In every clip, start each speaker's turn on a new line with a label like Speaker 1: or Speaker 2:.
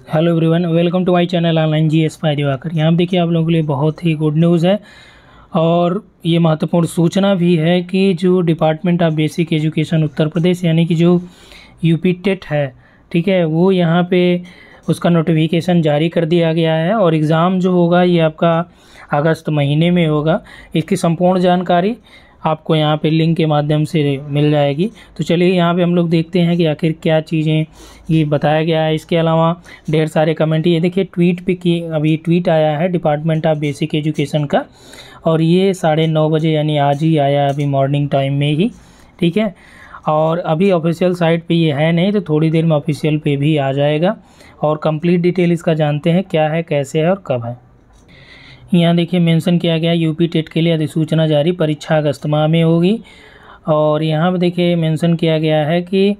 Speaker 1: Hello everyone, welcome to my channel online GS by Diwakar. यहाँ देखिए आप लोगों के लिए बहुत ही गुड न्यूज़ है और ये महत्वपूर्ण सूचना भी है कि जो department of basic education Uttar Pradesh यानी कि जो यूपी टेट है, ठीक है, वो यहाँ पे उसका नोटिफिकेशन जारी कर दिया गया है और एग्ज़ाम जो होगा ये आपका अगस्त महीने में होगा। इसकी संपूर्ण जानकारी आपको यहाँ पे लिंक के माध्यम से मिल जाएगी। तो चलिए यहाँ पे हम लोग देखते हैं कि आखिर क्या चीज़ें ये बताया गया है। इसके अलावा ढेर सारे कमेंट, ये देखिए ट्वीट पे कि अभी ट्वीट आया है डिपार्टमेंट ऑफ बेसिक एजुकेशन का और ये 9:30 बजे यानी आज ही आया, अभी मॉर्निंग टाइम में ही, ठीक है। और अभी ऑफिशियल साइट पे ये है नहीं, तो थोड़ी देर में ऑफिशियल पे भी आ जाएगा और कंप्लीट डिटेल इसका जानते हैं क्या है, कैसे है और कब है। यहाँ देखिए मेंशन किया गया यूपी टेट के लिए अधिसूचना जारी, परीक्षा अगस्त माह में होगी। और यहाँ पे देखिए मेंशन किया गया है कि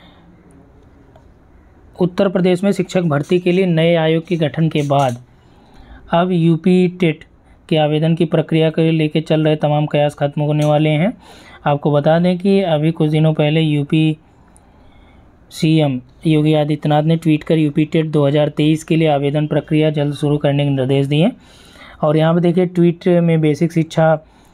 Speaker 1: उत्तर प्रदेश में शिक्षक भर्ती के लिए नए आयोग के गठन के बाद अब यूपी टेट के आवेदन की प्रक्रिया को लेकर चल रहे तमाम कयास खत्म होने वाले हैं। आपको बता दें कि अभी कुछ दिनों पहले यूपी सीएम योगी आदित्यनाथ ने ट्वीट कर यूपी टेट 2023 के लिए आवेदन प्रक्रिया जल्द शुरू करने के निर्देश दिए। और यहाँ पे देखिए ट्वीट में बेसिक शिक्षा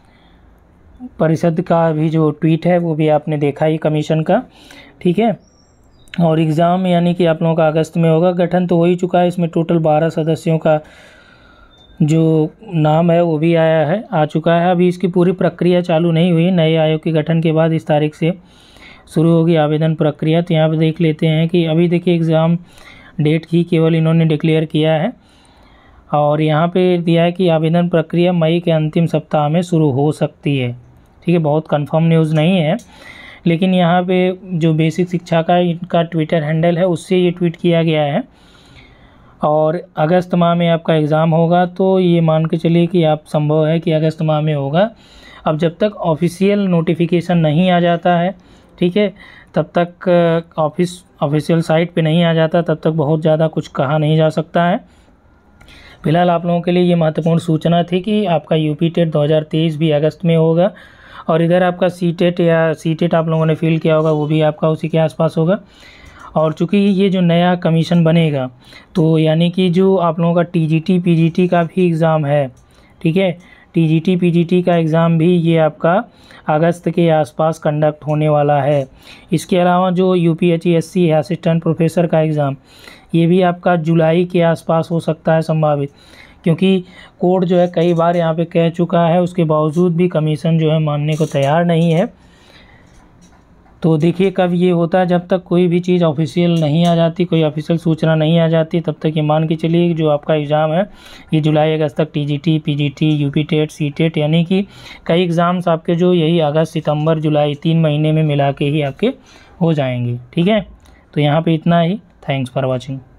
Speaker 1: परिषद का भी जो ट्वीट है वो भी आपने देखा ही, कमीशन का, ठीक है। और एग्ज़ाम यानी कि आप लोगों का अगस्त में होगा। गठन तो हो ही चुका है, इसमें टोटल 12 सदस्यों का जो नाम है वो भी आ चुका है। अभी इसकी पूरी प्रक्रिया चालू नहीं हुई। नए आयोग के गठन के बाद इस तारीख से शुरू होगी आवेदन प्रक्रिया। तो यहाँ पर देख लेते हैं कि अभी देखिए एग्ज़ाम डेट ही केवल इन्होंने डिक्लेयर किया है और यहाँ पे दिया है कि आवेदन प्रक्रिया मई के अंतिम सप्ताह में शुरू हो सकती है, ठीक है। बहुत कंफर्म न्यूज़ नहीं है, लेकिन यहाँ पे जो बेसिक शिक्षा का इनका ट्विटर हैंडल है उससे ये ट्वीट किया गया है। और अगस्त माह में आपका एग्ज़ाम होगा, तो ये मान के चलिए कि आप संभव है कि अगस्त माह में होगा। अब जब तक ऑफिशियल नोटिफिकेशन नहीं आ जाता है, ठीक है, तब तक ऑफिशियल साइट पे नहीं आ जाता, तब तक बहुत ज़्यादा कुछ कहा नहीं जा सकता है। फिलहाल आप लोगों के लिए ये महत्वपूर्ण सूचना थी कि आपका यूपी टेट 2023 भी अगस्त में होगा और इधर आपका सी टेट आप लोगों ने फिल किया होगा वो भी आपका उसी के आसपास होगा। और चूँकि ये जो नया कमीशन बनेगा, तो यानी कि जो आप लोगों का टीजीटी पीजीटी का भी एग्ज़ाम है, ठीक है, टीजीटी पीजीटी का एग्ज़ाम भी ये आपका अगस्त के आसपास कंडक्ट होने वाला है। इसके अलावा जो यूपीएचईएससी है असिस्टेंट प्रोफेसर का एग्ज़ाम, ये भी आपका जुलाई के आसपास हो सकता है संभावित, क्योंकि कोर्ट जो है कई बार यहाँ पे कह चुका है, उसके बावजूद भी कमीशन जो है मानने को तैयार नहीं है। तो देखिए कब ये होता है, जब तक कोई भी चीज़ ऑफिशियल नहीं आ जाती, कोई ऑफिशियल सूचना नहीं आ जाती, तब तक ये मान के चलिए जो आपका एग्ज़ाम है ये जुलाई अगस्त तक TGT PGT UP TET C TET यानी कि कई एग्ज़ाम्स आपके जो यही अगस्त सितंबर जुलाई 3 महीने में मिला के ही आपके हो जाएंगे, ठीक है। तो यहाँ पे इतना ही। Thanks for watching.